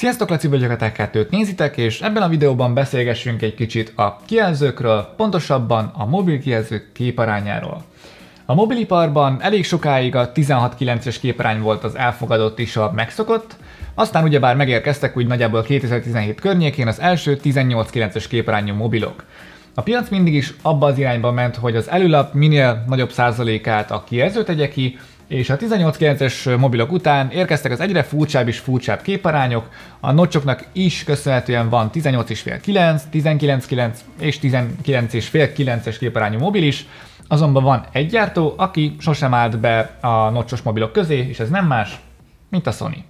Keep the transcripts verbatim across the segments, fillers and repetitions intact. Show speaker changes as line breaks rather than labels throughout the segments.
Sziasztok, Laci vagyok, a Tech kettőt nézitek, és ebben a videóban beszélgessünk egy kicsit a kijelzőkről, pontosabban a mobil kijelzők képarányáról. A mobiliparban elég sokáig a tizenhat kilences képarány volt az elfogadott és a megszokott, aztán ugyebár megérkeztek úgy nagyjából kétezer-tizenhét környékén az első tizennyolc kilences képarányú mobilok. A piac mindig is abba az irányba ment, hogy az előlap minél nagyobb százalékát a kijelző tegye ki, és a tizennyolc kilences mobilok után érkeztek az egyre furcsább és furcsább képarányok, a notchoknak is köszönhetően van tizennyolc egész öt kilenc, tizenkilenc kilenc és tizenkilenc egész öt kilences képarányú mobil is, azonban van egy gyártó, aki sosem állt be a notchos mobilok közé, és ez nem más, mint a Sony.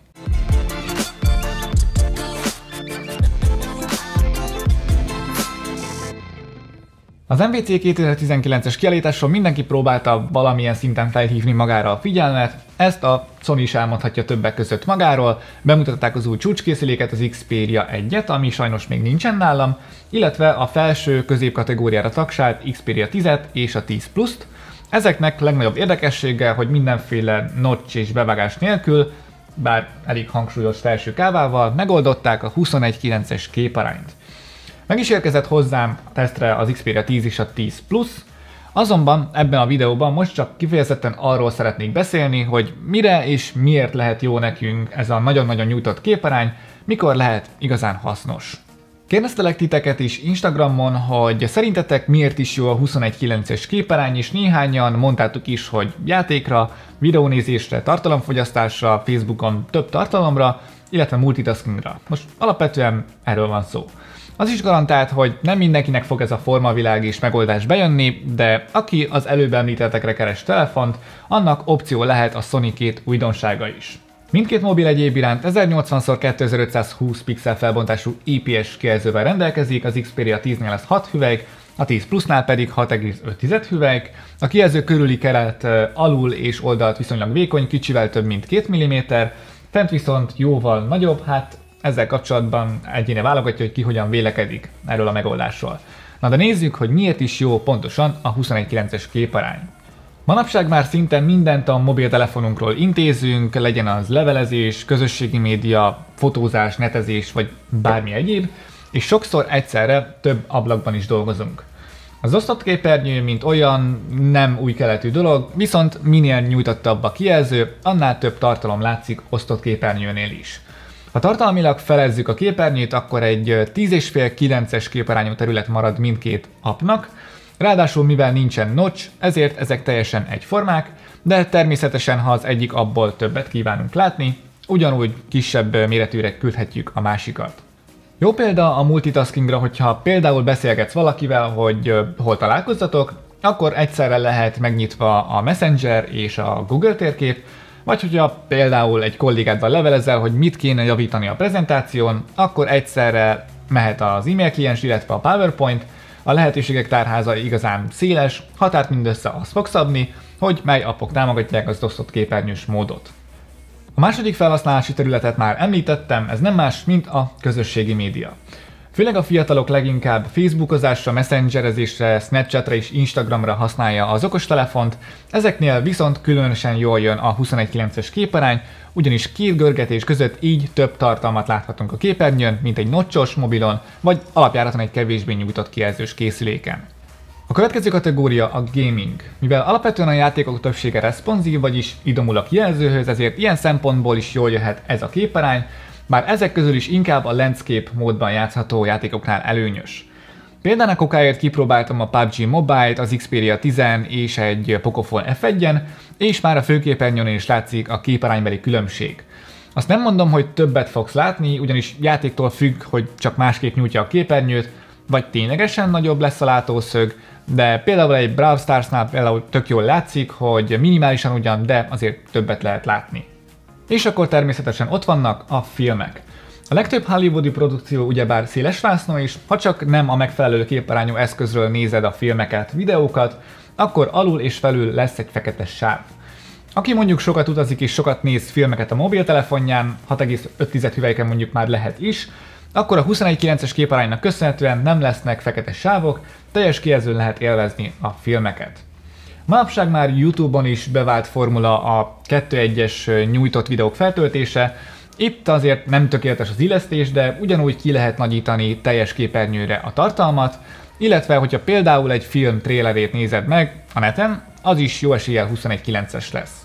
Az em vé cé kétezer-tizenkilences kiállításon mindenki próbálta valamilyen szinten felhívni magára a figyelmet, ezt a Sony is elmondhatja többek között magáról, bemutatták az új csúcskészüléket, az Xperia egyet, ami sajnos még nincsen nálam, illetve a felső középkategóriára tagsált Xperia tízet és a tíz pluszt. Ezeknek legnagyobb érdekessége, hogy mindenféle notch és bevágás nélkül, bár elég hangsúlyos felső kávával, megoldották a huszonegy kilences képarányt. Meg is érkezett hozzám a tesztre az Xperia tíz és a tíz plusz, azonban ebben a videóban most csak kifejezetten arról szeretnék beszélni, hogy mire és miért lehet jó nekünk ez a nagyon-nagyon nyújtott képarány, mikor lehet igazán hasznos. Kérdeztelek titeket is Instagramon, hogy szerintetek miért is jó a huszonegy kilences képarány, és néhányan mondtátok is, hogy játékra, videónézésre, tartalomfogyasztásra, Facebookon több tartalomra, illetve multitaskingra. Most alapvetően erről van szó. Az is garantált, hogy nem mindenkinek fog ez a formavilág és megoldás bejönni, de aki az előbb említettekre keres telefont, annak opció lehet a Sony két újdonsága is. Mindkét mobil egyéb iránt ezernyolcvan szor kétezer-ötszázhúsz pixel felbontású I P S kijelzővel rendelkezik, az Xperia tíznél ez hat hüvelyk, a tíz plusznál pedig hat egész öt hüvelyk, a kijelző körüli keret alul és oldalt viszonylag vékony, kicsivel több mint két milliméter, fent viszont jóval nagyobb, hát ezzel kapcsolatban egyéne válogatja, hogy ki hogyan vélekedik erről a megoldásról. Na de nézzük, hogy miért is jó pontosan a huszonegy kilences képarány. Manapság már szinte mindent a mobiltelefonunkról intézünk, legyen az levelezés, közösségi média, fotózás, netezés vagy bármi egyéb, és sokszor egyszerre több ablakban is dolgozunk. Az osztott képernyő, mint olyan, nem új keletű dolog, viszont minél nyújtottabb a kijelző, annál több tartalom látszik osztott képernyőnél is. Ha tartalmilag felezzük a képernyőt, akkor egy tíz egész öt kilences képarányú terület marad mindkét appnak, ráadásul mivel nincsen notch, ezért ezek teljesen egyformák, de természetesen ha az egyik appból többet kívánunk látni, ugyanúgy kisebb méretűre küldhetjük a másikat. Jó példa a multitaskingra, hogyha például beszélgetsz valakivel, hogy hol találkozzatok, akkor egyszerre lehet megnyitva a Messenger és a Google térkép, vagy hogyha például egy kollégáddal levelezel, hogy mit kéne javítani a prezentáción, akkor egyszerre mehet az e-mail kliens, illetve a PowerPoint, a lehetőségek tárháza igazán széles, határt mindössze azt fog szabni, hogy mely appok támogatják az osztott képernyős módot. A második felhasználási területet már említettem, ez nem más, mint a közösségi média. Főleg a fiatalok leginkább Facebookozásra, Messengerezésre, Snapchatre és Instagramra használja az okostelefont, ezeknél viszont különösen jól jön a huszonegy kilences képarány, ugyanis két görgetés között így több tartalmat láthatunk a képernyőn, mint egy notchos mobilon, vagy alapjáraton egy kevésbé nyújtott kijelzős készüléken. A következő kategória a gaming. Mivel alapvetően a játékok többsége responsív, vagyis idomul a kijelzőhöz, ezért ilyen szempontból is jól jöhet ez a képarány, bár ezek közül is inkább a landscape módban játszható játékoknál előnyös. Példának okáért kipróbáltam a pé u bé gé Mobile-t, az Xperia tíz és egy Pocophone F egyen, és már a főképernyőn is látszik a képaránybeli különbség. Azt nem mondom, hogy többet fogsz látni, ugyanis játéktól függ, hogy csak másképp nyújtja a képernyőt, vagy ténylegesen nagyobb lesz a látószög, de például egy Brawl Starsnál például tök jól látszik, hogy minimálisan ugyan, de azért többet lehet látni. És akkor természetesen ott vannak a filmek. A legtöbb hollywoodi produkció ugyebár szélesvásznú is, ha csak nem a megfelelő képarányú eszközről nézed a filmeket, videókat, akkor alul és felül lesz egy fekete sáv. Aki mondjuk sokat utazik és sokat néz filmeket a mobiltelefonján, hat egész öt hüvelyken mondjuk már lehet is, akkor a huszonegy kilences képaránynak köszönhetően nem lesznek fekete sávok, teljes kijelzőn lehet élvezni a filmeket. Manapság már YouTube-on is bevált formula a kettő egyes nyújtott videók feltöltése, Itt azért nem tökéletes az illesztés, de ugyanúgy ki lehet nagyítani teljes képernyőre a tartalmat, illetve hogyha például egy film trélerét nézed meg a neten, az is jó eséllyel huszonegy kilences lesz.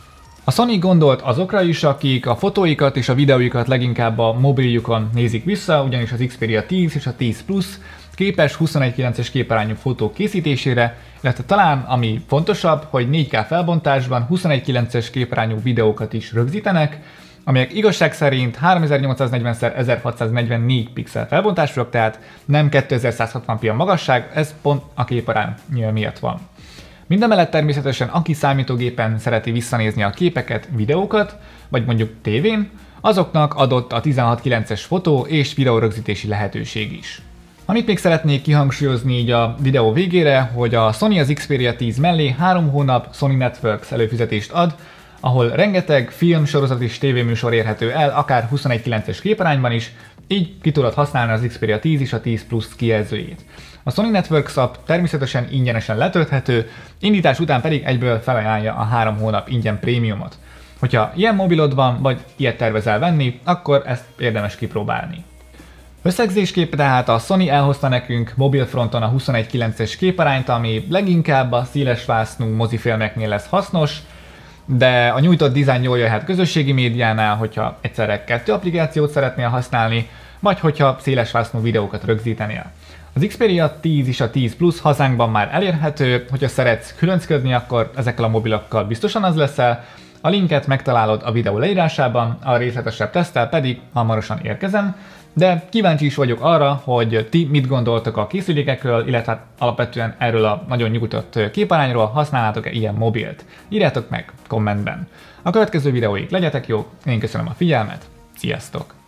A Sony gondolt azokra is, akik a fotóikat és a videóikat leginkább a mobiljukon nézik vissza, ugyanis az Xperia tíz és a tíz Plus képes huszonegy kilences képarányú fotók készítésére, illetve talán ami fontosabb, hogy négy ká felbontásban huszonegy kilences képarányú videókat is rögzítenek, amelyek igazság szerint háromezer-nyolcszáznegyven szor ezerhatszáznegyvennégy pixel felbontásúak, tehát nem kétezer-százhatvan pé a magasság, ez pont a képarány miatt van. Mindemellett természetesen aki számítógépen szereti visszanézni a képeket, videókat, vagy mondjuk tévén, azoknak adott a tizenhat kilences fotó és videórögzítési lehetőség is. Amit még szeretnék kihangsúlyozni így a videó végére, hogy a Sony az Xperia tíz mellé három hónap Sony Networks előfizetést ad, ahol rengeteg film, sorozat és tévéműsor érhető el, akár huszonegy kilences képarányban is, így ki tudod használni az Xperia tíz és a tíz Plus kijelzőjét. A Sony Networks app természetesen ingyenesen letölthető, indítás után pedig egyből felajánlja a három hónap ingyen prémiumot. Hogyha ilyen mobilod van, vagy ilyet tervezel venni, akkor ezt érdemes kipróbálni. Összegzésképp tehát a Sony elhozta nekünk mobilfronton a huszonegy kilences képarányt, ami leginkább a szélesvásznú mozifilmeknél lesz hasznos, de a nyújtott dizájn jól jöhet közösségi médiánál, hogyha egyszerre kettő applikációt szeretnél használni, vagy hogyha szélesvásznú videókat rögzítenél. Az Xperia tíz és a tíz Plus hazánkban már elérhető, hogyha szeretsz különcködni, akkor ezekkel a mobilokkal biztosan az leszel. A linket megtalálod a videó leírásában, a részletesebb teszttel pedig hamarosan érkezem, de kíváncsi is vagyok arra, hogy ti mit gondoltok a készülékekről, illetve alapvetően erről a nagyon nyugodott képarányról, használnátok-e ilyen mobilt? Írjátok meg kommentben. A következő videóig legyetek jók, én köszönöm a figyelmet, sziasztok!